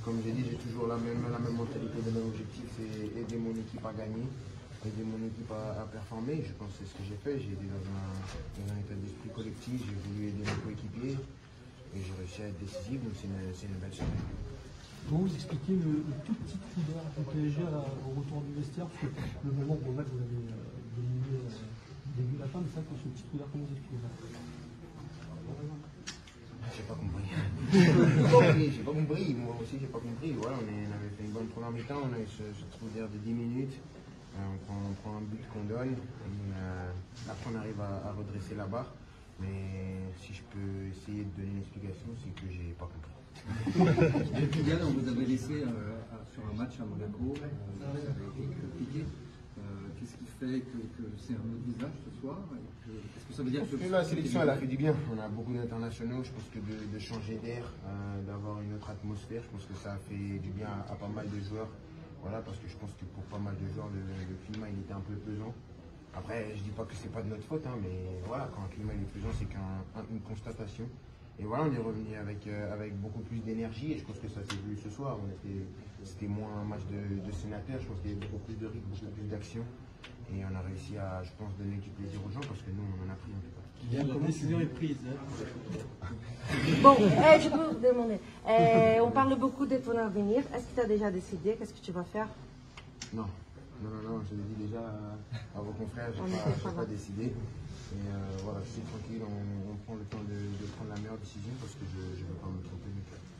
comme j'ai dit, j'ai toujours la même mentalité, le même objectif, c'est aider mon équipe à gagner, aider mon équipe à performer. Je pense que c'est ce que j'ai fait. J'ai été dans un état d'esprit collectif, j'ai voulu aider mes coéquipiers et j'ai réussi à être décisif, donc c'est une belle semaine. Comment vous expliquez le tout petit trou d'air du PSG au retour du vestiaire? Parce que le moment où vous l'avez dominé début la fin, mais c'est vrai que ce petit trou d'air, comment vous expliquez ça? J'ai pas compris. J'ai pas compris. Moi aussi, j'ai pas compris. Voilà, on avait fait une bonne première mi-temps. On a eu ce trou d'air de 10 minutes. On prend un but qu'on donne. Après, on arrive à redresser la barre. Mais si je peux essayer de donner une explication, c'est que j'ai pas compris. Kylian, on vous avait laissé sur un match à Monaco. Ça avait été compliqué. Qu'est-ce qui fait que c'est un autre visage ce soir? Est-ce que ça veut dire que la sélection, elle a fait du bien. On a beaucoup d'internationaux. Je pense que de changer d'air, d'avoir une autre atmosphère, je pense que ça a fait du bien à pas mal de joueurs. Voilà, parce que je pense que pour pas mal de joueurs, le climat il était un peu pesant. Après, je dis pas que c'est pas de notre faute, hein, mais voilà, quand un climat il est pesant, c'est qu'une constatation. Et voilà, on est revenu avec beaucoup plus d'énergie et je pense que ça s'est vu ce soir. C'était moins un match de sénateur, je pense qu'il y avait beaucoup plus de rythme, beaucoup plus d'action. Et on a réussi à, je pense, donner du plaisir aux gens parce que nous, on en a pris en tout cas. La décision est prise. Hein. Bon, je peux vous demander, on parle beaucoup de ton avenir. Est-ce que tu as déjà décidé? Qu'est-ce que tu vas faire? Non, je l'ai dit déjà à vos confrères, je n'ai pas décidé. Et voilà, je suis tranquille, on prend le temps de prendre la meilleure décision parce que je ne veux pas me tromper.